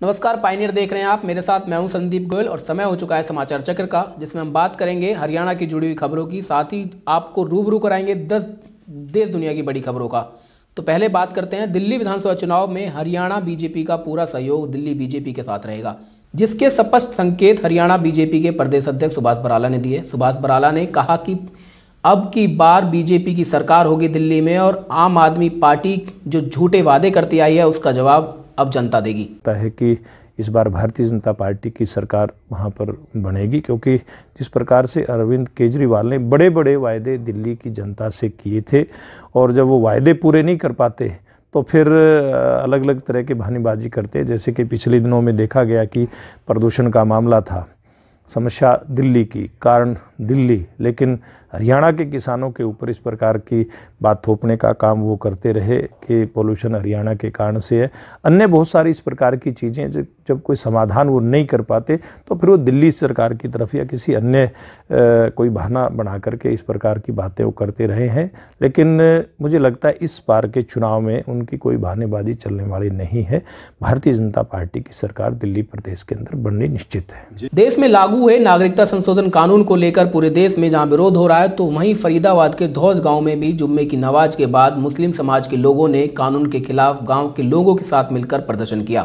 नमस्कार, पायनियर देख रहे हैं आप। मेरे साथ मैं हूं संदीप गोयल और समय हो चुका है समाचार चक्र का, जिसमें हम बात करेंगे हरियाणा की जुड़ी हुई खबरों की, साथ ही आपको रूबरू कराएंगे 10 देश दुनिया की बड़ी खबरों का। तो पहले बात करते हैं दिल्ली विधानसभा चुनाव में हरियाणा बीजेपी का पूरा सहयोग दिल्ली बीजेपी के साथ रहेगा, जिसके स्पष्ट संकेत हरियाणा बीजेपी के प्रदेश अध्यक्ष सुभाष बराला ने दिए। सुभाष बराला ने कहा कि अब की बार बीजेपी की सरकार होगी दिल्ली में और आम आदमी पार्टी जो झूठे वादे करती आई है उसका जवाब अब जनता देगी। है कि इस बार भारतीय जनता पार्टी की सरकार वहां पर बनेगी, क्योंकि जिस प्रकार से अरविंद केजरीवाल ने बड़े बड़े वायदे दिल्ली की जनता से किए थे और जब वो वायदे पूरे नहीं कर पाते तो फिर अलग अलग तरह की बहानेबाजी करते, जैसे कि पिछले दिनों में देखा गया कि प्रदूषण का मामला था, समस्या दिल्ली की, कारण दिल्ली, लेकिन हरियाणा के किसानों के ऊपर इस प्रकार की बात थोपने का काम वो करते रहे कि पोल्यूशन हरियाणा के कारण से है। अन्य बहुत सारी इस प्रकार की चीज़ें जब कोई समाधान वो नहीं कर पाते तो फिर वो दिल्ली सरकार की तरफ या किसी अन्य कोई बहाना बना करके इस प्रकार की बातें वो करते रहे हैं। लेकिन मुझे लगता है इस बार के चुनाव में उनकी कोई बहानेबाजी चलने वाली नहीं है। भारतीय जनता पार्टी की सरकार दिल्ली प्रदेश के अंदर बननी निश्चित है। देश में लागू हुए नागरिकता संशोधन कानून को लेकर पूरे देश में जहां विरोध हो रहा है, तो वहीं फरीदाबाद के धौज गांव में भी जुम्मे की नमाज के बाद मुस्लिम समाज के लोगों ने कानून के खिलाफ गांव के लोगों के साथ मिलकर प्रदर्शन किया।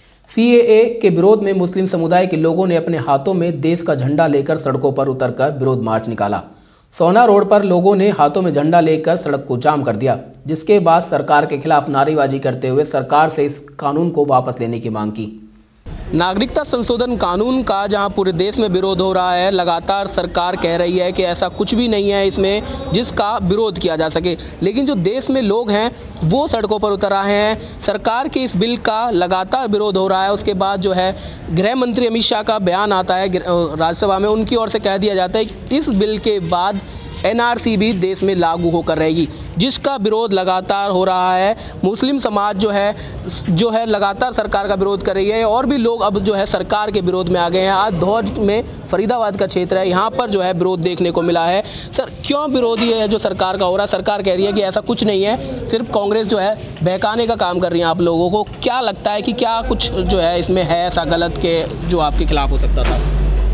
सीएए के विरोध में मुस्लिम समुदाय के लोगों ने अपने हाथों में देश का झंडा लेकर सड़कों पर उतरकर विरोध मार्च निकाला। सोना रोड पर लोगों ने हाथों में झंडा लेकर सड़क को जाम कर दिया, जिसके बाद सरकार के खिलाफ नारेबाजी करते हुए सरकार से इस कानून को वापस लेने की मांग की। नागरिकता संशोधन कानून का जहां पूरे देश में विरोध हो रहा है, लगातार सरकार कह रही है कि ऐसा कुछ भी नहीं है इसमें जिसका विरोध किया जा सके, लेकिन जो देश में लोग हैं वो सड़कों पर उतर रहे हैं। सरकार के इस बिल का लगातार विरोध हो रहा है। उसके बाद जो है गृह मंत्री अमित शाह का बयान आता है राज्यसभा में, उनकी ओर से कह दिया जाता है कि इस बिल के बाद एनआरसी भी देश में लागू होकर रहेगी, जिसका विरोध लगातार हो रहा है। मुस्लिम समाज जो है लगातार सरकार का विरोध कर रही है और भी लोग अब जो है सरकार के विरोध में आ गए हैं। आज धौज में फरीदाबाद का क्षेत्र है, यहाँ पर जो है विरोध देखने को मिला है। सर, क्यों विरोध ये है जो सरकार का हो रहा है? सरकार कह रही है कि ऐसा कुछ नहीं है, सिर्फ कांग्रेस जो है बहकाने का काम कर रही है आप लोगों को। क्या लगता है कि क्या कुछ जो है इसमें है ऐसा गलत के जो आपके खिलाफ हो सकता था?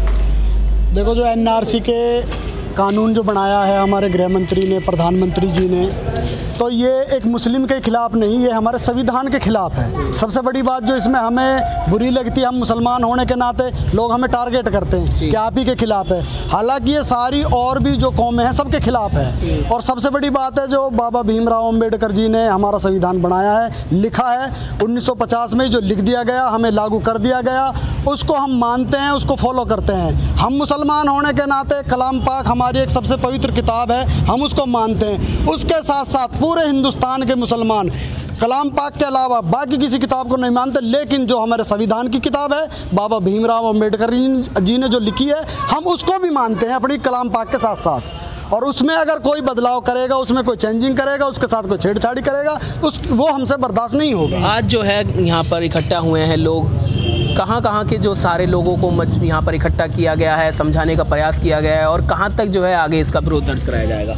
देखो, जो एनआरसी के कानून जो बनाया है हमारे गृह मंत्री ने, प्रधानमंत्री जी ने, तो ये एक मुस्लिम के खिलाफ नहीं, ये हमारे संविधान के खिलाफ है। सबसे बड़ी बात जो इसमें हमें बुरी लगती है, हम मुसलमान होने के नाते लोग हमें टारगेट करते हैं कि आप ही के खिलाफ है, हालांकि ये सारी और भी जो कौमें हैं सबके खिलाफ है। और सबसे बड़ी बात है जो बाबा भीमराव अम्बेडकर जी ने हमारा संविधान बनाया है, लिखा है 1950 में, जो लिख दिया गया, हमें लागू कर दिया गया, उसको हम मानते हैं, उसको फॉलो करते हैं। हम मुसलमान होने के नाते कलाम पाक हमारी एक सबसे पवित्र किताब है, हम उसको मानते हैं। उसके साथ साथ पूरे हिंदुस्तान के मुसलमान कलाम पाक के अलावा बाकी किसी किताब को नहीं मानते, लेकिन जो हमारे संविधान की किताब है बाबा भीमराव अम्बेडकर जी ने जो लिखी है, हम उसको भी मानते हैं अपनी कलाम पाक के साथ साथ। और उसमें अगर कोई बदलाव करेगा, उसमें कोई चेंजिंग करेगा, उसके साथ कोई छेड़छाड़ी करेगा, वो हमसे बर्दाश्त नहीं होगा। आज जो है यहाँ पर इकट्ठा हुए हैं लोग, कहाँ के जो सारे लोगों को यहाँ पर इकट्ठा किया गया है, समझाने का प्रयास किया गया है, और कहाँ तक जो है आगे इसका विरोध दर्ज कराया जाएगा?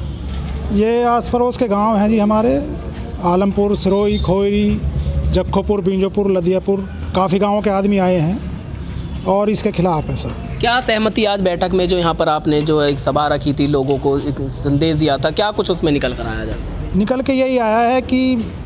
ये आस पड़ोस के गांव हैं जी हमारे, आलमपुर, सिरोही, खोरी, जक्खोपुर, बिंजोपुर, लदियापुर, काफ़ी गांवों के आदमी आए हैं और इसके खिलाफ है सर। क्या सहमति आज बैठक में जो यहाँ पर आपने जो एक सभा रखी थी, लोगों को एक संदेश दिया था, क्या कुछ उसमें निकल कर आया जाए? निकल के यही आया है कि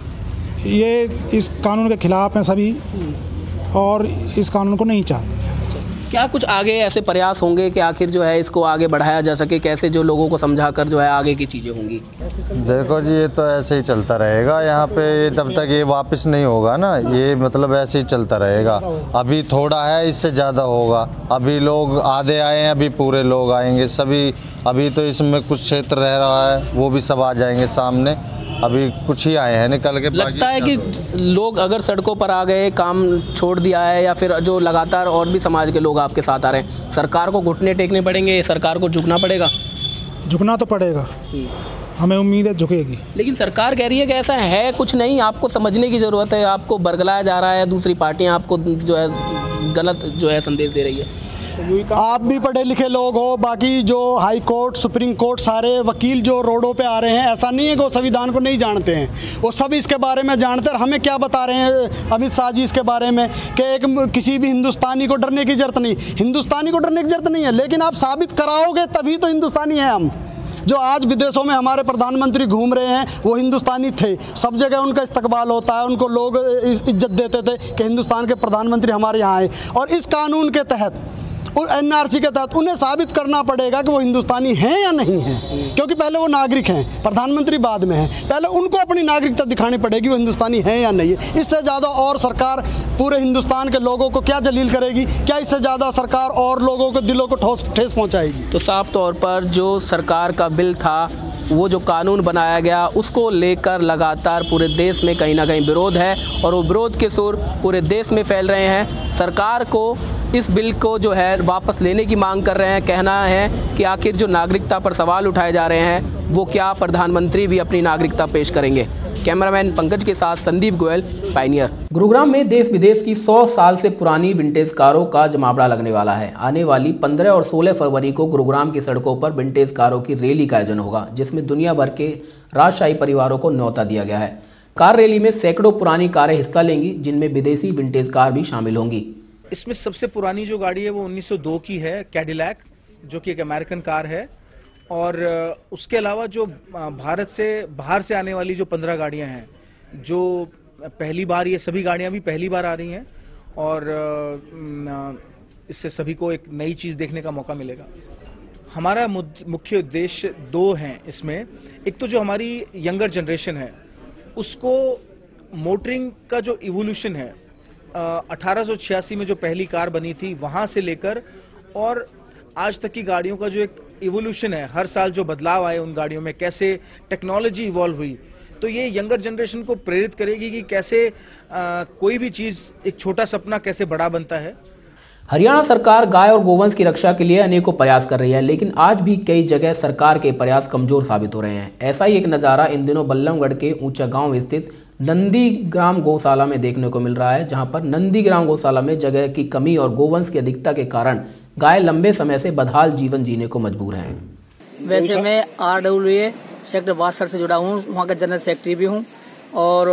ये इस कानून के खिलाफ हैं सभी और इस कानून को नहीं चाहते। क्या कुछ आगे ऐसे प्रयास होंगे कि आखिर जो है इसको आगे बढ़ाया जा सके? कैसे जो लोगों को समझाकर जो है आगे की चीज़ें होंगी? देखो जी, ये तो ऐसे ही चलता रहेगा यहाँ पे, ये तब तक ये वापस नहीं होगा ना, ये मतलब ऐसे ही चलता रहेगा। अभी थोड़ा है, इससे ज़्यादा होगा। अभी लोग आधे आए हैं, अभी पूरे लोग आएंगे सभी। अभी तो इसमें कुछ क्षेत्र रह रहा है, वो भी सब आ जाएंगे सामने। अभी कुछ ही आए हैं निकल के। लगता है कि लोग अगर सड़कों पर आ गए, काम छोड़ दिया है, या फिर जो लगातार और भी समाज के लोग आपके साथ आ रहे हैं, सरकार को घुटने टेकने पड़ेंगे, सरकार को झुकना पड़ेगा? झुकना तो पड़ेगा, हमें उम्मीद है झुकेगी। लेकिन सरकार कह रही है कि ऐसा है कुछ नहीं, आपको समझने की ज़रूरत है, आपको बरगलाया जा रहा है, दूसरी पार्टियां आपको जो है गलत जो है संदेश दे रही है। आप भी पढ़े लिखे लोग हो, बाकी जो हाई कोर्ट, सुप्रीम कोर्ट, सारे वकील जो रोडों पे आ रहे हैं, ऐसा नहीं है कि वो संविधान को नहीं जानते हैं, वो सब इसके बारे में जानते हैं। हमें क्या बता रहे हैं अमित शाह जी इसके बारे में कि एक किसी भी हिंदुस्तानी को डरने की जरूरत नहीं, हिंदुस्तानी को डरने की जरूरत नहीं है, लेकिन आप साबित कराओगे तभी तो हिंदुस्तानी हैं हम। जो आज विदेशों में हमारे प्रधानमंत्री घूम रहे हैं वो हिंदुस्तानी थे, सब जगह उनका इस्तकबाल होता है, उनको लोग इज्जत देते थे कि हिंदुस्तान के प्रधानमंत्री हमारे यहाँ आए। और इस कानून के तहत, NRC के तहत उन्हें साबित करना पड़ेगा कि वो हिंदुस्तानी हैं या नहीं हैं, क्योंकि पहले वो नागरिक हैं, प्रधानमंत्री बाद में हैं, पहले उनको अपनी नागरिकता दिखानी पड़ेगी वो हिंदुस्तानी हैं या नहीं है। इससे ज़्यादा और सरकार पूरे हिंदुस्तान के लोगों को क्या जलील करेगी? क्या इससे ज़्यादा सरकार और लोगों के दिलों को ठेस पहुँचाएगी? तो साफ तौर पर जो सरकार का बिल था, वो जो कानून बनाया गया, उसको लेकर लगातार पूरे देश में कहीं ना कहीं विरोध है और वो विरोध के सुर पूरे देश में फैल रहे हैं। सरकार को इस बिल को जो है वापस लेने की मांग कर रहे हैं। कहना है कि आखिर जो नागरिकता पर सवाल उठाए जा रहे हैं, वो क्या प्रधानमंत्री भी अपनी नागरिकता पेश करेंगे? कैमरामैन पंकज के साथ संदीप गोयल, पायनियर। गुरुग्राम में देश विदेश की 100 साल से पुरानी विंटेज कारों का जमावड़ा लगने वाला है। आने वाली 15 और 16 फरवरी को गुरुग्राम की सड़कों पर विंटेज कारों की रैली का आयोजन होगा, जिसमें दुनिया भर के राजशाही परिवारों को न्योता दिया गया है। कार रैली में सैकड़ों पुरानी कारें हिस्सा लेंगी, जिनमें विदेशी विंटेज कार भी शामिल होंगी। इसमें सबसे पुरानी जो गाड़ी है वो 1902 की है, कैडिलैक, जो कि एक अमेरिकन कार है। और उसके अलावा जो भारत से बाहर से आने वाली जो 15 गाड़ियां हैं, जो पहली बार, ये सभी गाड़ियां भी पहली बार आ रही हैं और इससे सभी को एक नई चीज़ देखने का मौका मिलेगा। हमारा मुख्य उद्देश्य 2 हैं इसमें। एक तो जो हमारी यंगर जनरेशन है, उसको मोटरिंग का जो इवोल्यूशन है, 1886 में जो पहली कार बनी थी वहाँ से लेकर और आज तक की गाड़ियों का जो एक इवोल्यूशन है, हर साल जो बदलाव आए उन गाड़ियों में, कैसे टेक्नोलॉजी इवॉल्व हुई, तो ये यंगर जनरेशन को प्रेरित करेगी कि कैसे कोई भी चीज़, एक छोटा सपना कैसे बड़ा बनता है। हरियाणा सरकार गाय और गोवंश की रक्षा के लिए अनेकों प्रयास कर रही है, लेकिन आज भी कई जगह सरकार के प्रयास कमजोर साबित हो रहे हैं। ऐसा ही एक नज़ारा इन दिनों बल्लभगढ़ के ऊंचा गांव स्थित नंदीग्राम गौशाला में देखने को मिल रहा है, जहां पर नंदीग्राम गौशाला में जगह की कमी और गोवंश की अधिकता के कारण गाय लंबे समय से बदहाल जीवन जीने को मजबूर हैं। वैसे मैं RWA सेक्टर 62 से जुड़ा हूँ, वहाँ का जनरल सेक्रेटरी भी हूँ और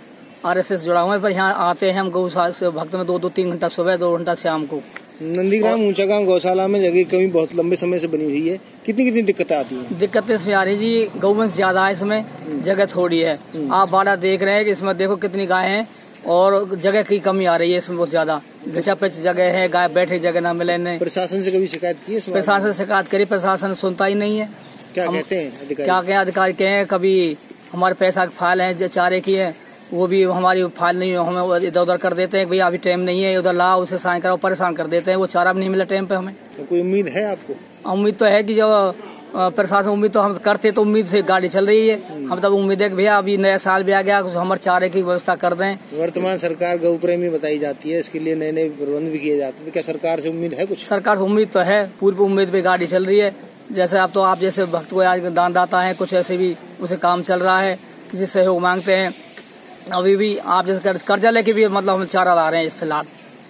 RSS जुड़ा हुआ है। पर यहाँ आते हैं हम गौशाला से भक्त में 2-3 घंटा सुबह, 2 घंटा शाम को। नंदीग्राम ऊंचा गांव गौशाला में जगह की कमी बहुत लंबे समय से बनी हुई है, कितनी दिक्कतें आती हैं? दिक्कतें इसमें आ रही जी, गौवंश ज्यादा है इसमें, जगह थोड़ी है। आप बाड़ा देख रहे हैं कि इसमें देखो कितनी गाय हैं और जगह की कमी आ रही है इसमें बहुत ज्यादा। घिचा पिच जगह है, गाय बैठे जगह ना मिले। नहीं, प्रशासन से कभी शिकायत की है? प्रशासन से शिकायत करी, प्रशासन सुनता ही नहीं है। क्या कहते हैं अधिकारी? क्या कहें अधिकारी? कहें कभी हमारे पैसा की फाइल है जो चारे की है, वो भी हमारी फाइल नहीं, हमें इधर उधर कर देते हैं, भैया अभी टाइम नहीं है, उधर लाओ, उसे साइन कराओ, परेशान कर देते हैं। वो चारा भी नहीं मिला टाइम पे हमें। तो कोई उम्मीद है आपको? उम्मीद तो है कि जब प्रशासन, उम्मीद तो हम करते तो उम्मीद से गाड़ी चल रही है। हम तब उम्मीद है कि भैया अभी नया साल भी आ गया, कुछ हमारे चारे की व्यवस्था कर दें। वर्तमान सरकार गौ प्रेमी बताई जाती है, इसके लिए नए नए प्रबंध भी किए जाते हैं, तो क्या सरकार से उम्मीद है कुछ? सरकार से उम्मीद तो है, पूरी उम्मीद पे गाड़ी चल रही है। जैसे आप जैसे भक्त को आज दान दाता है, कुछ ऐसे भी उसे काम चल रहा है, किसी सहयोग मांगते हैं। अभी भी आप जैसे कर्जा लेके भी मतलब हम चारा ला रहे हैं इस फिलहाल।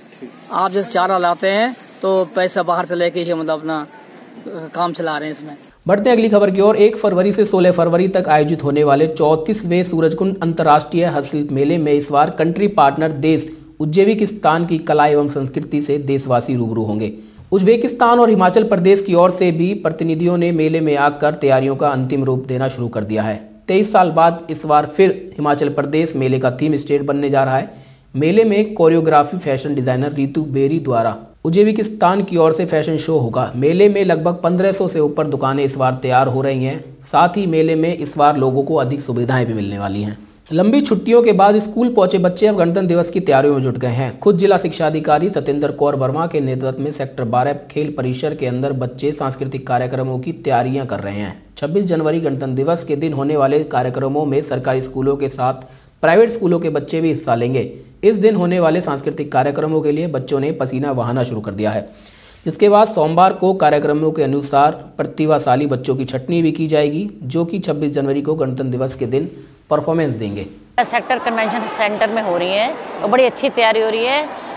आप जैसे चारा लाते हैं तो पैसा बाहर से लेके ही मतलब अपना काम चला रहे हैं इसमें। बढ़ते हैं अगली खबर की ओर। 1 फरवरी से 16 फरवरी तक आयोजित होने वाले 34वें सूरजकुंड अंतर्राष्ट्रीय हस्तशिल्प मेले में इस बार कंट्री पार्टनर देश उज्बेकिस्तान की कला एवं संस्कृति से देशवासी रूबरू होंगे। उज्बेकिस्तान और हिमाचल प्रदेश की ओर से भी प्रतिनिधियों ने मेले में आकर तैयारियों का अंतिम रूप देना शुरू कर दिया है। 23 साल बाद इस बार फिर हिमाचल प्रदेश मेले का थीम स्टेट बनने जा रहा है। मेले में choreography fashion designer Ritu Beri द्वारा उज्बेकिस्तान की ओर से फैशन शो होगा। मेले में लगभग 1500 से ऊपर दुकानें इस बार तैयार हो रही हैं। साथ ही मेले में इस बार लोगों को अधिक सुविधाएं भी मिलने वाली हैं। लंबी छुट्टियों के बाद स्कूल पहुंचे बच्चे अब गणतंत्र दिवस की तैयारियों में जुट गए हैं। खुद जिला शिक्षा अधिकारी सत्येंद्र कौर वर्मा के नेतृत्व में सेक्टर 12 खेल परिसर के अंदर बच्चे सांस्कृतिक कार्यक्रमों की तैयारियां कर रहे हैं। 26 जनवरी गणतंत्र दिवस के दिन होने वाले कार्यक्रमों में सरकारी स्कूलों के साथ प्राइवेट स्कूलों के बच्चे भी हिस्सा लेंगे। इस दिन होने वाले सांस्कृतिक कार्यक्रमों के लिए बच्चों ने पसीना बहाना शुरू कर दिया है। इसके बाद सोमवार को कार्यक्रमों के अनुसार प्रतिभाशाली बच्चों की छटनी भी की जाएगी, जो कि 26 जनवरी को गणतंत्र दिवस के दिन परफॉर्मेंस देंगे। सेक्टर कन्वेंशन सेंटर में हो रही है और बड़ी अच्छी तैयारी हो रही है।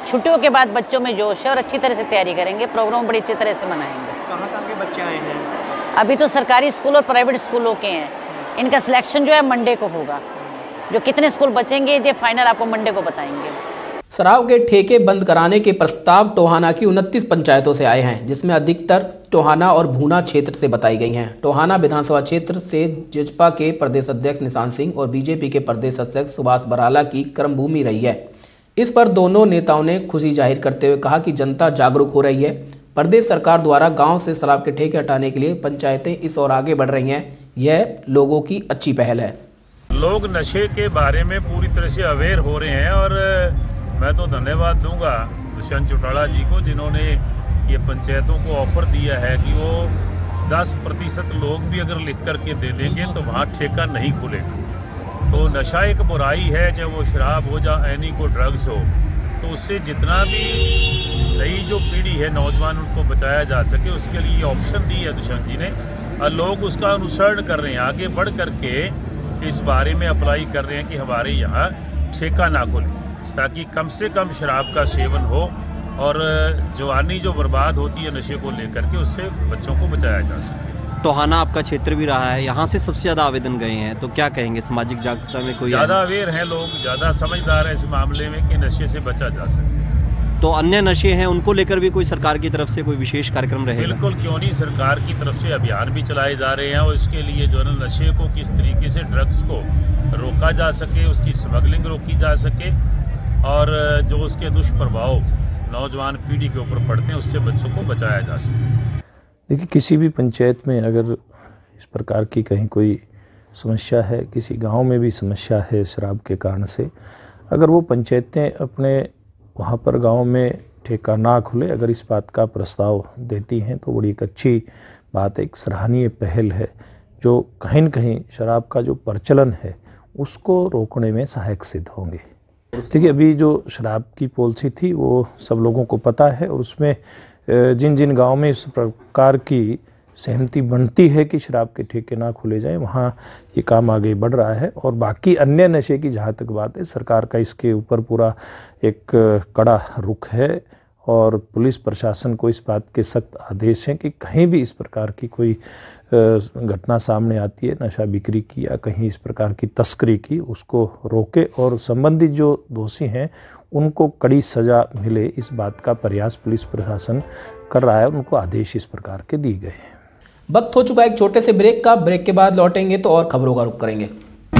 छुट्टियों के बाद बच्चों में जोश है और अच्छी तरह से तैयारी करेंगे, प्रोग्राम बड़ी अच्छी तरह से मनाएंगे। कहाँ के बच्चे आए हैं? अभी तो सरकारी स्कूल और प्राइवेट स्कूलों के हैं। इनका सिलेक्शन जो है मंडे को होगा। जो कितने स्कूल बचेंगे ये फाइनल आपको मंडे को बताएंगे। शराब के ठेके बंद कराने के प्रस्ताव टोहाना की 29 पंचायतों से आए हैं, जिसमें अधिकतर टोहाना और भूना क्षेत्र से बताई गई हैं। टोहाना विधानसभा क्षेत्र से जजपा के प्रदेश अध्यक्ष निशांत सिंह और बीजेपी के प्रदेश अध्यक्ष सुभाष बराला की कर्मभूमि रही है। इस पर दोनों नेताओं ने खुशी जाहिर करते हुए कहा कि जनता जागरूक हो रही है। प्रदेश सरकार द्वारा गांव से शराब के ठेके हटाने के लिए पंचायतें इस ओर आगे बढ़ रही हैं। यह लोगों की अच्छी पहल है। लोग नशे के बारे में पूरी तरह से अवेयर हो रहे हैं और मैं तो धन्यवाद दूंगा दुष्यंत चौटाला जी को, जिन्होंने ये पंचायतों को ऑफर दिया है कि वो 10% लोग भी अगर लिख करके दे देंगे तो वहाँ ठेका नहीं खुलेगा। तो नशा एक बुराई है, चाहे वो शराब हो या एनी को ड्रग्स हो, तो उससे जितना भी नई जो पीढ़ी है नौजवान उनको बचाया जा सके, उसके लिए ऑप्शन दी है दुष्यंत जी ने और लोग उसका अनुसरण कर रहे हैं। आगे बढ़ करके इस बारे में अप्लाई कर रहे हैं कि हमारे यहाँ ठेका ना खुले, ताकि कम से कम शराब का सेवन हो और जवानी जो बर्बाद होती है नशे को लेकर के, उससे बच्चों को बचाया जा सके। टोहाना आपका क्षेत्र भी रहा है, यहाँ से सबसे ज़्यादा आवेदन गए हैं, तो क्या कहेंगे? सामाजिक जागरूकता में कोई ज़्यादा अवेयर हैं लोग, ज़्यादा समझदार हैं इस मामले में कि नशे से बचा जा सके। तो अन्य नशे हैं उनको लेकर भी कोई सरकार की तरफ से कोई विशेष कार्यक्रम रहेगा? बिल्कुल, क्यों नहीं। सरकार की तरफ से अभियान भी चलाए जा रहे हैं और इसके लिए जो है नशे को किस तरीके से ड्रग्स को रोका जा सके, उसकी स्मगलिंग रोकी जा सके और जो उसके दुष्प्रभाव नौजवान पीढ़ी के ऊपर पड़ते हैं उससे बच्चों को बचाया जा सके। देखिए, किसी भी पंचायत में अगर इस प्रकार की कहीं कोई समस्या है, किसी गांव में भी समस्या है शराब के कारण से, अगर वो पंचायतें अपने वहाँ पर गांव में ठेका ना खुले, अगर इस बात का प्रस्ताव देती हैं तो बड़ी एक अच्छी बात है, एक सराहनीय पहल है, जो कहीं न कहीं शराब का जो प्रचलन है उसको रोकने में सहायक सिद्ध होंगे। देखिए, अभी जो शराब की पॉलिसी थी वो सब लोगों को पता है और उसमें जिन जिन गाँव में इस प्रकार की सहमति बनती है कि शराब के ठेके ना खुले जाएं, वहाँ ये काम आगे बढ़ रहा है। और बाकी अन्य नशे की जहाँ तक बात है, सरकार का इसके ऊपर पूरा एक कड़ा रुख है और पुलिस प्रशासन को इस बात के सख्त आदेश हैं कि कहीं भी इस प्रकार की कोई घटना सामने आती है नशा बिक्री की या कहीं इस प्रकार की तस्करी की, उसको रोके और संबंधित जो दोषी हैं उनको कड़ी सज़ा मिले, इस बात का प्रयास पुलिस प्रशासन कर रहा है। उनको आदेश इस प्रकार के दिए गए हैं। वक्त हो चुका है एक छोटे से ब्रेक का। ब्रेक के बाद लौटेंगे तो और खबरों का रुख करेंगे।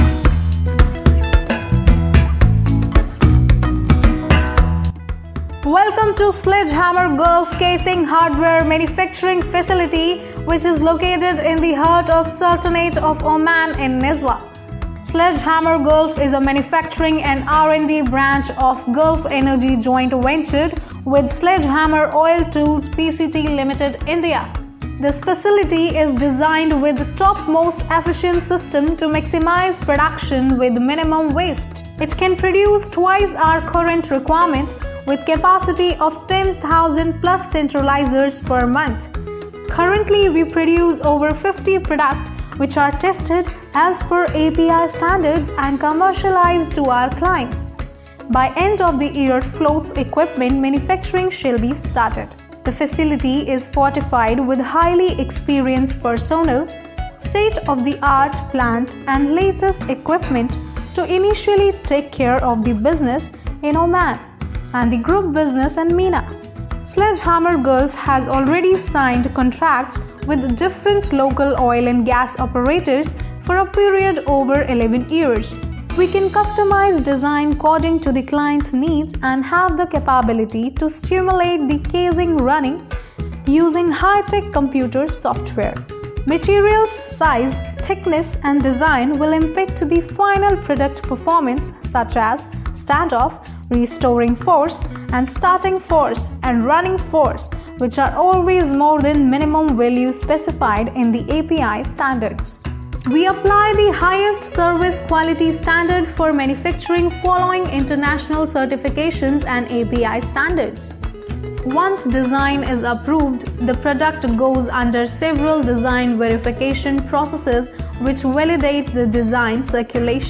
Welcome to Sledgehammer Gulf Casing Hardware Manufacturing Facility, which is located in the heart of Sultanate of Oman in Nizwa. Sledgehammer Gulf is a manufacturing and R&D branch of Gulf Energy joint venture with Sledgehammer Oil Tools PCT Limited India. This facility is designed with the topmost efficient system to maximize production with minimum waste. It can produce twice our current requirement with capacity of 10,000 plus centralizers per month. Currently, we produce over 50 products which are tested as per API standards and commercialized to our clients. By end of the year, floats equipment manufacturing shall be started. The facility is fortified with highly experienced personnel, state-of-the-art plant and latest equipment to initially take care of the business in Oman and the group business in MENA. Sledgehammer Gulf has already signed contracts with different local oil and gas operators for a period over 11 years. We can customize design according to the client needs and have the capability to stimulate the casing running using high-tech computer software. Materials, size, thickness and design will impact the final product performance such as standoff, restoring force and starting force and running force, which are always more than minimum value specified in the API standards. We apply the highest service quality standard for manufacturing following international certifications and API standards. Once design is approved, the product goes under several design verification processes which validate the design circulation.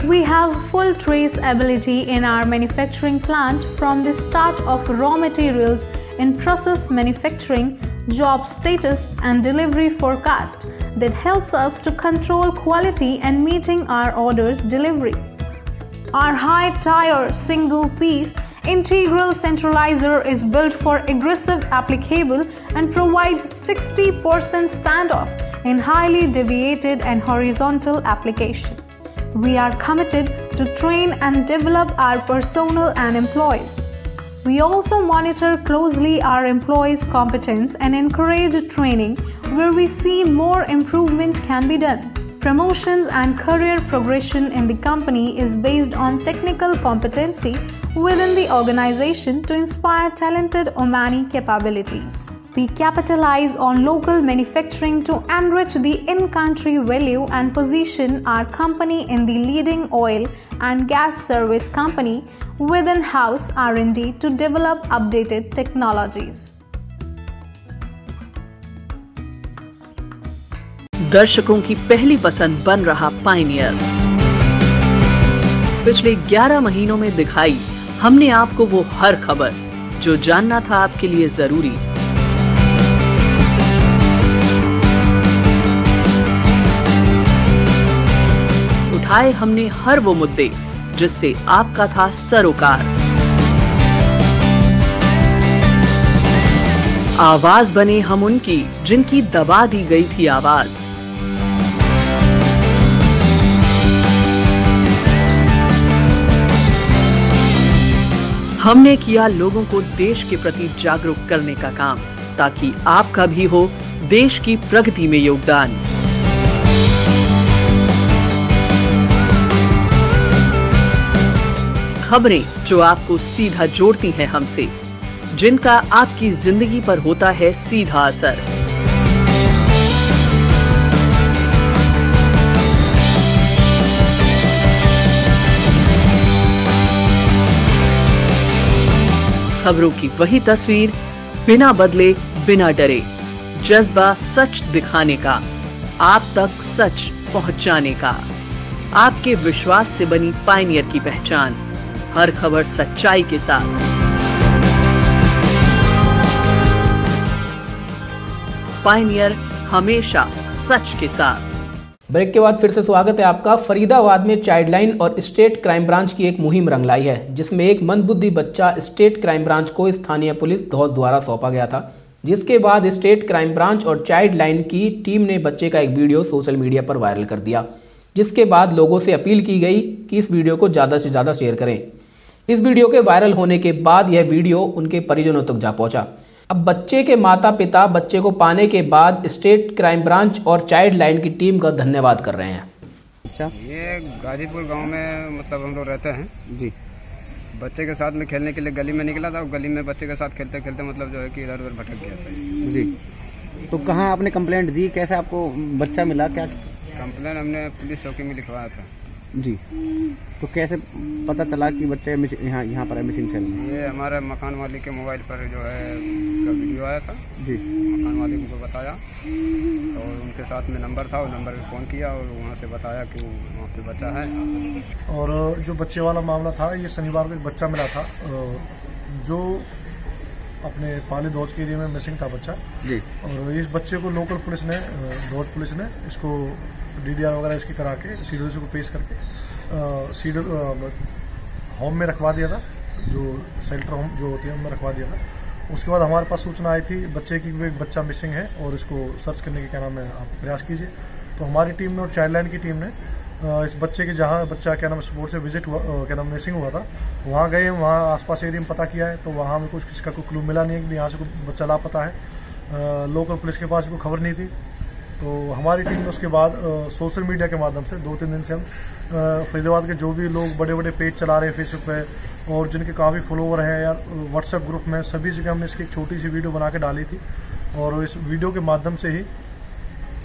We have full traceability in our manufacturing plant from the start of raw materials in process manufacturing, job status and delivery forecast that helps us to control quality and meeting our orders delivery. Our high-tier single-piece integral centralizer is built for aggressive applicable and provides 60% standoff in highly deviated and horizontal application. We are committed to train and develop our personnel and employees. We also monitor closely our employees' competence and encourage training where we see more improvement can be done. Promotions and career progression in the company is based on technical competency within the organization to inspire talented Omani capabilities. We capitalize on local manufacturing to enrich the in-country value and position our company in the leading oil and gas service company with in-house R&D to develop updated technologies. दर्शकों की पहली पसंद बन रहा Pioneer. पिछले 11 महीनों में दिखाई हमने आपको वो हर खबर जो जानना था आपके लिए जरूरी। उठाए हमने हर वो मुद्दे जिससे आपका था सरोकार। आवाज बने हम उनकी जिनकी दबा दी गई थी आवाज। हमने किया लोगों को देश के प्रति जागरूक करने का काम ताकि आपका भी हो देश की प्रगति में योगदान। खबरें जो आपको सीधा जोड़ती हैं हमसे, जिनका आपकी जिंदगी पर होता है सीधा असर। खबरों की वही तस्वीर, बिना बदले, बिना डरे, जज्बा सच दिखाने का, आप तक सच पहुंचाने का। आपके विश्वास से बनी पायनियर की पहचान, हर खबर सच्चाई के साथ। पायनियर हमेशा सच के साथ। ब्रेक के बाद फिर से स्वागत है आपका। फरीदाबाद में चाइल्डलाइन और स्टेट क्राइम ब्रांच की एक मुहिम रंग लाई है, जिसमें एक मंदबुद्धि बच्चा स्टेट क्राइम ब्रांच को स्थानीय पुलिस धौस द्वारा सौंपा गया था, जिसके बाद स्टेट क्राइम ब्रांच और चाइल्डलाइन की टीम ने बच्चे का एक वीडियो सोशल मीडिया पर वायरल कर दिया, जिसके बाद लोगों से अपील की गई कि इस वीडियो को ज़्यादा से ज़्यादा शेयर करें। इस वीडियो के वायरल होने के बाद यह वीडियो उनके परिजनों तक जा पहुंचा। अब बच्चे के माता पिता बच्चे को पाने के बाद स्टेट क्राइम ब्रांच और चाइल्ड लाइन की टीम का धन्यवाद कर रहे हैं। अच्छा, ये गाजीपुर गांव में मतलब हम लोग रहते हैं जी। बच्चे के साथ में खेलने के लिए गली में निकला था, गली में बच्चे के साथ खेलते खेलते मतलब जो है कि इधर उधर भटक गया था जी। तो कहाँ आपने कंप्लेंट दी, कैसे आपको बच्चा मिला, क्या कंप्लेंट हमने पुलिस चौकी में लिखवाया था जी। तो कैसे पता चला कि बच्चे यहाँ पर है मिसिंग सेल में? ये हमारे मकान मालिक के मोबाइल पर जो है उसका वीडियो आया था जी। मकान मालिक को बताया और उनके साथ में नंबर था, वो नंबर पर फ़ोन किया और वहाँ से बताया कि वहाँ पे बच्चा है। और जो बच्चे वाला मामला था, ये शनिवार को एक बच्चा मिला था जो अपने पाली धौज के एरिया में मिसिंग था बच्चा जी। और इस बच्चे को लोकल पुलिस ने, धौज पुलिस ने इसको DDR वगैरह इसकी करा के CWC को पेश करके होम में रखवा दिया था, जो शेल्टर होम जो होती है उनमें रखवा दिया था। उसके बाद हमारे पास सूचना आई थी बच्चे की एक बच्चा मिसिंग है और इसको सर्च करने के क्या नाम है आप प्रयास कीजिए। तो हमारी टीम ने और चाइल्ड लाइन की टीम ने इस बच्चे के जहाँ बच्चा क्या नाम स्पोर्ट से विजिट हुआ, क्या नाम मिसिंग हुआ था, वहाँ गए, वहाँ आसपास एरिया में पता किया है। तो वहाँ में कुछ किसका कोई क्लू मिला नहीं है कि यहाँ से कोई बच्चा लापता है। लोकल पुलिस के पास कोई खबर नहीं थी। तो हमारी टीम ने उसके बाद सोशल मीडिया के माध्यम से 2-3 दिन से हम फरीदाबाद के जो भी लोग बड़े बड़े पेज चला रहे हैं फेसबुक पे और जिनके काफ़ी फॉलोवर हैं या व्हाट्सएप ग्रुप में, सभी जगह हमने इसकी एक छोटी सी वीडियो बना के डाली थी। और इस वीडियो के माध्यम से ही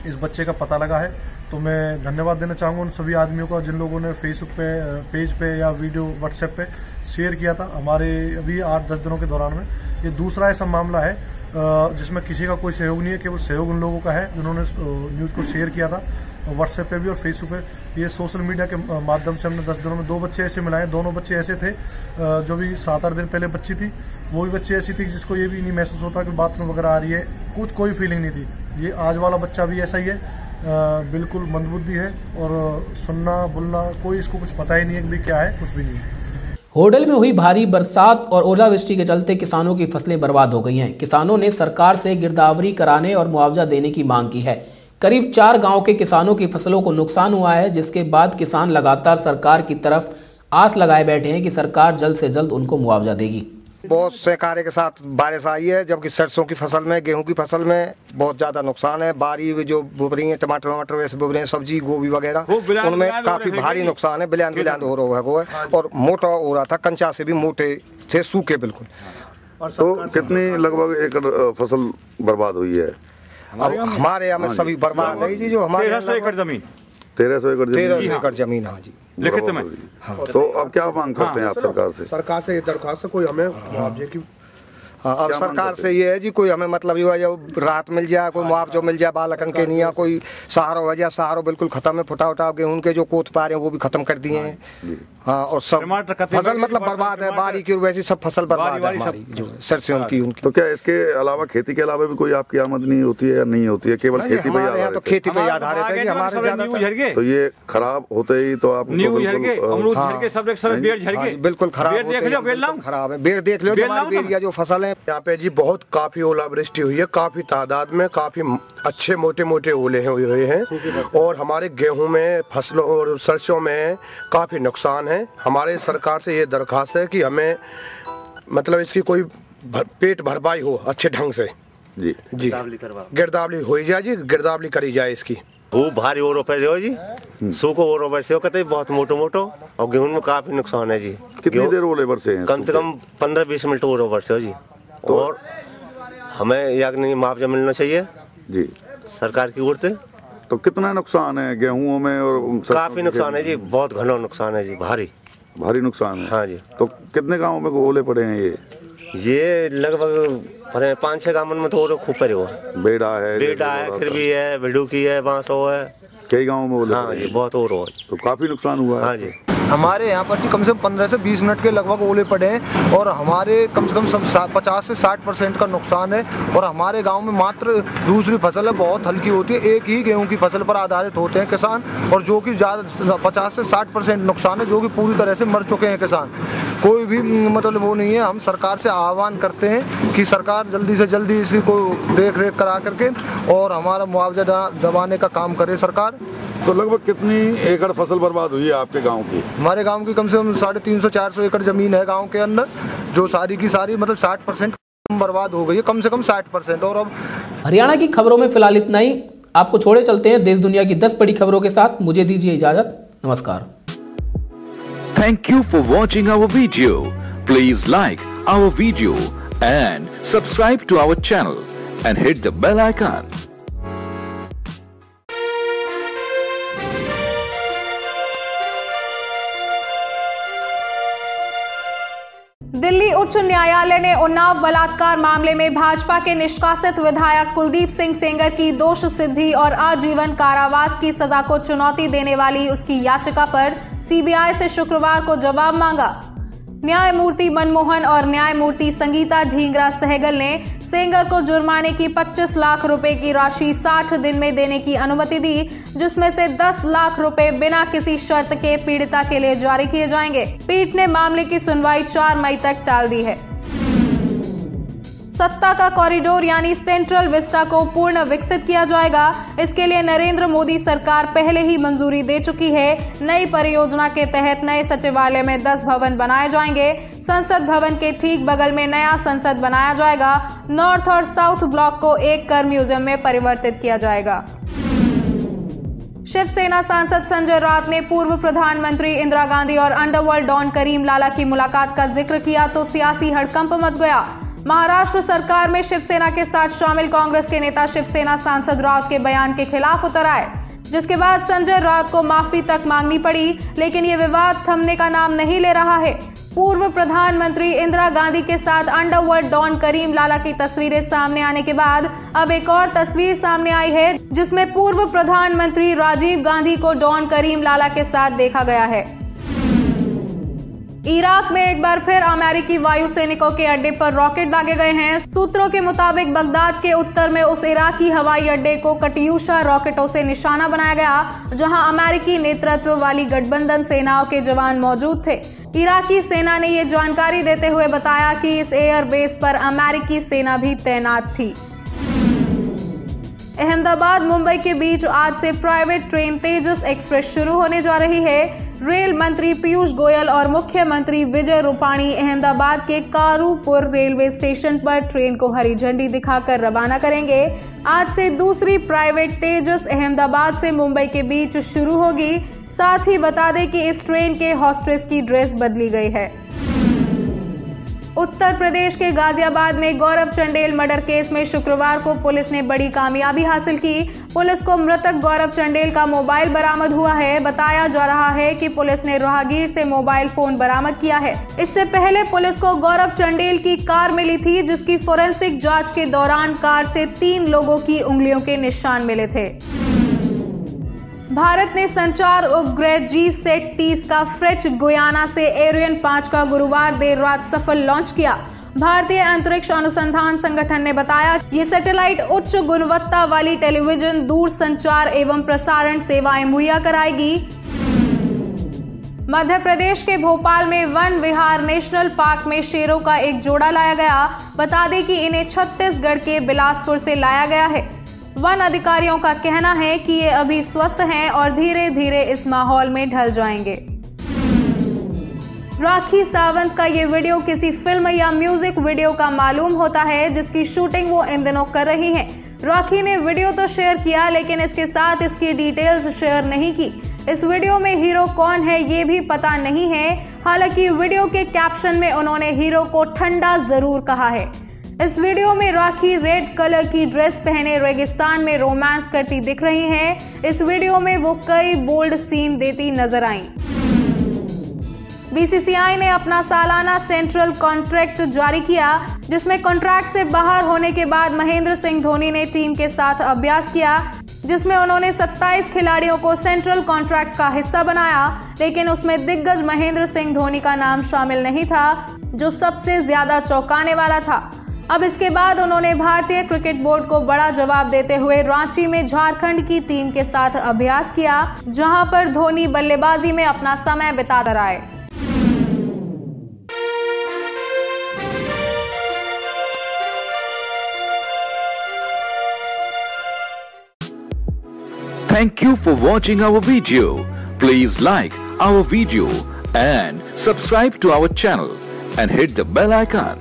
इस बच्चे का पता लगा है। तो मैं धन्यवाद देना चाहूँगा उन सभी आदमियों का जिन लोगों ने फेसबुक पे, पेज पे या वीडियो व्हाट्सएप पे शेयर किया था हमारे अभी 8-10 दिनों के दौरान में। ये दूसरा ऐसा मामला है जिसमें किसी का कोई सहयोग नहीं है, केवल सहयोग उन लोगों का है जिन्होंने न्यूज़ को शेयर किया था व्हाट्सएप पे भी और फेसबुक पे। ये सोशल मीडिया के माध्यम से हमने 10 दिनों में 2 बच्चे ऐसे मिलाए। दोनों बच्चे ऐसे थे जो भी 7-8 दिन पहले बच्ची थी, वो भी बच्ची ऐसी थी जिसको ये भी नहीं महसूस होता कि बाथरूम वगैरह आ रही है, कोई फीलिंग नहीं थी। ये आज वाला बच्चा भी ऐसा ही है, बिल्कुल मंदबुद्धि है और सुनना बोलना कोई इसको कुछ पता ही नहीं है कि क्या है, कुछ भी नहीं है। होडल में हुई भारी बरसात और ओलावृष्टि के चलते किसानों की फसलें बर्बाद हो गई हैं। किसानों ने सरकार से गिरदावरी कराने और मुआवजा देने की मांग की है। करीब 4 गांव के किसानों की फसलों को नुकसान हुआ है, जिसके बाद किसान लगातार सरकार की तरफ आस लगाए बैठे हैं कि सरकार जल्द से जल्द उनको मुआवजा देगी। बहुत से कार्य के साथ बारिश आई है, जबकि सरसों की फसल में, गेहूं की फसल में बहुत ज्यादा नुकसान है। बारी जो बुब रही है, टमाटर वैसे बुब रहे हैं, सब्जी गोभी वगैरह, उनमें काफी भारी नुकसान है। बिलान हो रहा है वो है और मोटा हो रहा था, कंचा से भी मोटे थे, सूखे बिल्कुल। तो कितनी लगभग एकड़ फसल बर्बाद हुई है? अब हमारे यहाँ में सभी बर्बाद है जी। जो हमारे 1300 एकड़ जमीन 1300 एकड़ जमीन। हाँ जी, लिखित में। हाँ। तो अब क्या मांग करते हैं आप सरकार से? सरकार से ये दरखास्त है कोई हमें मुआवजे की। अब सरकार से ये है जी, कोई हमें मतलब ये जो राहत मिल जाए, कोई मुआवजा मिल जाए बालकन के नहीं, कोई सहारा हो जाए। सहारा बिल्कुल खत्म है, फुटा उठा गेहूं के जो कोत पा रहे हैं वो भी खत्म कर दिए हैं। हाँ, और सब फसल मतलब बर्बाद है, बारी की वैसी सब फसल बर्बाद है हमारी जो सरसों की उनकी। तो क्या इसके अलावा खेती के अलावा भी कोई आपकी आमदनी होती है या नहीं होती है? केवल खेती पे आधारित? तो खेती पे आधारित है जी हमारे ज्यादा। तो ये खराब होते ही तो आप बिल्कुल खराब है। बेड़ देख लो, बेड़ जो फसल है यहाँ पे जी बहुत काफी ओलावृष्टि हुई है, काफी तादाद में, काफी अच्छे मोटे मोटे ओले हुए हैं और हमारे गेहूं में, फसलों और सरसों में काफी नुकसान है। हमारे सरकार से ये दरखास्त है कि हमें मतलब इसकी कोई पेट भरपाई हो अच्छे ढंग से जी। गिरदावरी हो जाए जी, गिरदावरी करी जाए इसकी। खूब भारी ओरो पे हो जी, सूखो ओरो बरसे हो कहते बहुत मोटो और गेहूं में काफी नुकसान है जी। कितनी देर ओले बरसे हैं? कम से कम 15-20 मिनट ओरो बरसे हो जी। तो और हमें या नहीं मुआवजा मिलना चाहिए जी सरकार की ओर से। तो कितना नुकसान है गेहूं में? और काफी नुकसान है जी, बहुत घना नुकसान है जी, भारी नुकसान है। हाँ जी। तो कितने गाँव में ओले पड़े हैं ये लगभग 5-6 गाँव में तो खूब पड़े हुआ। बेड़ा है, फिर भी है, भिडूकी है, बांसो है, कई गाँव में ओले। हाँ जी, बहुत और हो। तो काफी नुकसान हुआ है। हाँ जी। हमारे यहाँ पर कम से कम 15 से 20 मिनट के लगभग ओले पड़े हैं और हमारे कम से कम 50 से 60% का नुकसान है। और हमारे गांव में मात्र दूसरी फसल है, बहुत हल्की होती है, एक ही गेहूं की फसल पर आधारित होते हैं किसान, और जो कि ज़्यादा 50 से 60% नुकसान है, जो कि पूरी तरह से मर चुके हैं किसान। कोई भी मतलब वो नहीं है। हम सरकार से आह्वान करते हैं कि सरकार जल्दी से जल्दी इसकी को देख रेख करा करके और हमारा मुआवजा दबाने का काम करे सरकार। तो लगभग कितनी एकड़ फसल बर्बाद हुई है आपके गांव की? हमारे गांव की कम से कम 350-400 एकड़ जमीन है गांव के अंदर, जो सारी की सारी मतलब 60% बर्बाद हो गई है, कम से कम 60%। और अब हरियाणा की खबरों में फिलहाल इतना ही। आपको छोड़े चलते हैं देश दुनिया की 10 बड़ी खबरों के साथ। मुझे दीजिए इजाजत, नमस्कार। Thank you for watching our video. Please like our video and subscribe to our channel and hit the bell icon. Delhi उच्च न्यायालय ने उन्नाव बलात्कार मामले में भाजपा के निष्कासित विधायक कुलदीप सिंह सेंगर की दोष सिद्धि और आजीवन कारावास की सजा को चुनौती देने वाली उसकी याचिका पर सीबीआई से शुक्रवार को जवाब मांगा। न्यायमूर्ति मनमोहन और न्यायमूर्ति संगीता ढींगरा सहगल ने सेंगर को जुर्माने की 25 लाख रुपए की राशि 60 दिन में देने की अनुमति दी, जिसमें से 10 लाख रुपए बिना किसी शर्त के पीड़िता के लिए जारी किए जाएंगे। पीठ ने मामले की सुनवाई 4 मई तक टाल दी है। सत्ता का कॉरिडोर यानी सेंट्रल विस्टा को पूर्ण विकसित किया जाएगा। इसके लिए नरेंद्र मोदी सरकार पहले ही मंजूरी दे चुकी है। नई परियोजना के तहत नए सचिवालय में 10 भवन बनाए जाएंगे। संसद भवन के ठीक बगल में नया संसद बनाया जाएगा। नॉर्थ और साउथ ब्लॉक को एक कर म्यूजियम में परिवर्तित किया जाएगा। शिवसेना सांसद संजय राउत ने पूर्व प्रधानमंत्री इंदिरा गांधी और अंडरवर्ल्ड डॉन करीम लाला की मुलाकात का जिक्र किया तो सियासी हड़कंप मच गया। महाराष्ट्र सरकार में शिवसेना के साथ शामिल कांग्रेस के नेता शिवसेना सांसद राउत के बयान के खिलाफ उतर आए, जिसके बाद संजय राउत को माफी तक मांगनी पड़ी। लेकिन ये विवाद थमने का नाम नहीं ले रहा है। पूर्व प्रधानमंत्री इंदिरा गांधी के साथ अंडरवर्ल्ड डॉन करीम लाला की तस्वीरें सामने आने के बाद अब एक और तस्वीर सामने आई है, जिसमें पूर्व प्रधानमंत्री राजीव गांधी को डॉन करीम लाला के साथ देखा गया है। इराक में एक बार फिर अमेरिकी वायु सैनिकों के अड्डे पर रॉकेट दागे गए हैं। सूत्रों के मुताबिक बगदाद के उत्तर में उस इराकी हवाई अड्डे को कटियूशा रॉकेटों से निशाना बनाया गया, जहां अमेरिकी नेतृत्व वाली गठबंधन सेनाओं के जवान मौजूद थे। इराकी सेना ने ये जानकारी देते हुए बताया कि इस एयरबेस पर अमेरिकी सेना भी तैनात थी। अहमदाबाद मुंबई के बीच आज से प्राइवेट ट्रेन तेजस एक्सप्रेस शुरू होने जा रही है। रेल मंत्री पीयूष गोयल और मुख्यमंत्री विजय रूपाणी अहमदाबाद के कारूपुर रेलवे स्टेशन पर ट्रेन को हरी झंडी दिखाकर रवाना करेंगे। आज से दूसरी प्राइवेट तेजस अहमदाबाद से मुंबई के बीच शुरू होगी। साथ ही बता दें कि इस ट्रेन के हॉस्टेस की ड्रेस बदली गई है। उत्तर प्रदेश के गाजियाबाद में गौरव चंडेल मर्डर केस में शुक्रवार को पुलिस ने बड़ी कामयाबी हासिल की। पुलिस को मृतक गौरव चंडेल का मोबाइल बरामद हुआ है। बताया जा रहा है कि पुलिस ने राहगीर से मोबाइल फोन बरामद किया है। इससे पहले पुलिस को गौरव चंडेल की कार मिली थी, जिसकी फोरेंसिक जांच के दौरान कार से 3 लोगों की उंगलियों के निशान मिले थे। भारत ने संचार उपग्रह GSAT-30 का फ्रेंच गुयाना से एरियन 5 का गुरुवार देर रात सफल लॉन्च किया। भारतीय अंतरिक्ष अनुसंधान संगठन ने बताया ये सैटेलाइट उच्च गुणवत्ता वाली टेलीविजन, दूरसंचार एवं प्रसारण सेवाएं मुहैया कराएगी। मध्य प्रदेश के भोपाल में वन विहार नेशनल पार्क में शेरों का एक जोड़ा लाया गया। बता दें कि इन्हें छत्तीसगढ़ के बिलासपुर से लाया गया है। वन अधिकारियों का कहना है कि ये अभी स्वस्थ हैं और धीरे धीरे इस माहौल में ढल जाएंगे। राखी सावंत का ये वीडियो किसी फिल्म या म्यूजिक वीडियो का मालूम होता है, जिसकी शूटिंग वो इन दिनों कर रही हैं। राखी ने वीडियो तो शेयर किया, लेकिन इसके साथ इसकी डिटेल्स शेयर नहीं की। इस वीडियो में हीरो कौन है ये भी पता नहीं है। हालांकि वीडियो के कैप्शन में उन्होंने हीरो को ठंडा जरूर कहा है। इस वीडियो में राखी रेड कलर की ड्रेस पहने रेगिस्तान में रोमांस करती दिख रही हैं। इस वीडियो में वो कई बोल्ड सीन देती नजर आईं। BCCI ने अपना सालाना सेंट्रल कॉन्ट्रैक्ट जारी किया, जिसमें कॉन्ट्रैक्ट से बाहर होने के बाद महेंद्र सिंह धोनी ने टीम के साथ अभ्यास किया, जिसमें उन्होंने 27 खिलाड़ियों को सेंट्रल कॉन्ट्रैक्ट का हिस्सा बनाया। लेकिन उसमें दिग्गज महेंद्र सिंह धोनी का नाम शामिल नहीं था, जो सबसे ज्यादा चौंकाने वाला था। अब इसके बाद उन्होंने भारतीय क्रिकेट बोर्ड को बड़ा जवाब देते हुए रांची में झारखंड की टीम के साथ अभ्यास किया, जहां पर धोनी बल्लेबाजी में अपना समय बिताते रहे। Thank you for watching our video. Please like our video and subscribe to our channel and hit the bell icon.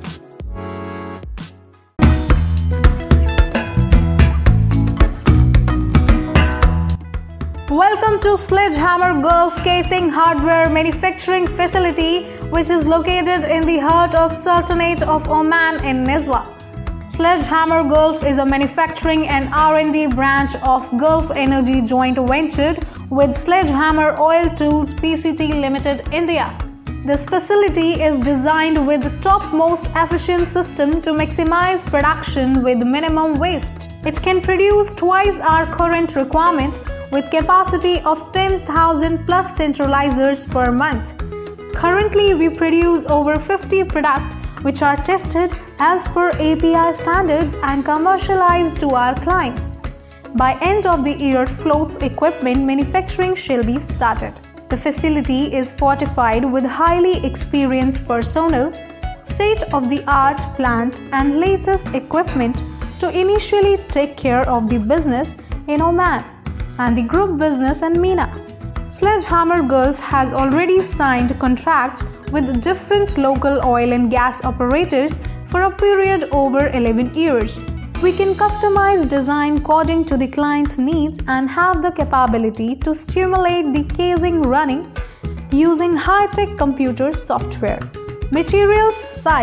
Welcome to Sledgehammer Gulf Casing Hardware Manufacturing Facility, which is located in the heart of Sultanate of Oman in Nizwa. Sledgehammer Gulf is a manufacturing and R&D branch of Gulf Energy joint venture with Sledgehammer Oil Tools PCT Limited India. This facility is designed with topmost efficient system to maximize production with minimum waste. It can produce twice our current requirement with capacity of 10,000 plus centralizers per month. Currently, we produce over 50 products which are tested as per API standards and commercialized to our clients. By end of the year, floats equipment manufacturing shall be started. The facility is fortified with highly experienced personnel, state-of-the-art plant and latest equipment to initially take care of the business in Oman and the group business in MENA. Sledgehammer Gulf has already signed contracts with different local oil and gas operators for a period over 11 years. We can customize design according to the client needs and have the capability to stimulate the casing running using high-tech computer software. Materials size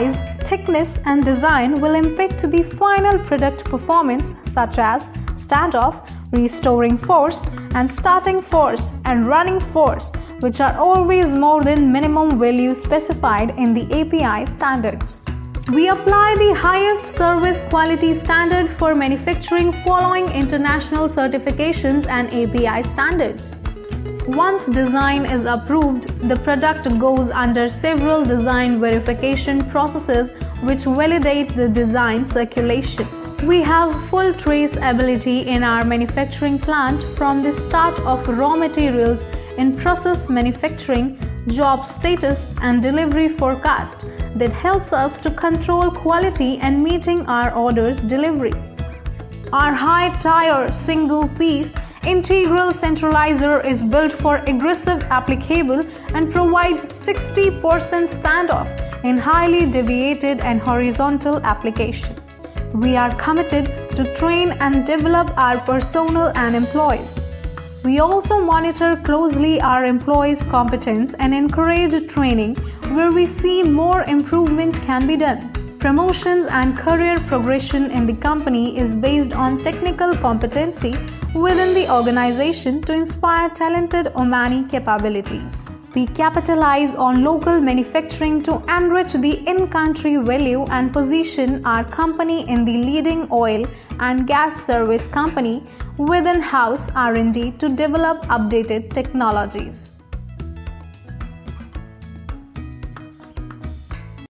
thickness and design will impact the final product performance, such as standoff, restoring force, and starting force and running force, which are always more than minimum value specified in the API standards. We apply the highest service quality standard for manufacturing following international certifications and API standards. Once design is approved, the product goes under several design verification processes which validate the design circulation. We have full traceability in our manufacturing plant from the start of raw materials in process manufacturing, job status and delivery forecast that helps us to control quality and meeting our orders delivery. Our high-tier single-piece integral centralizer is built for aggressive applicable and provides 60% standoff in highly deviated and horizontal application. We are committed to train and develop our personnel and employees. We also monitor closely our employees' competence and encourage training where we see more improvement can be done. Promotions and career progression in the company is based on technical competency within the organization to inspire talented Omani capabilities. We capitalize on local manufacturing to enrich the in-country value and position our company in the leading oil and gas service company within house R&D to develop updated technologies.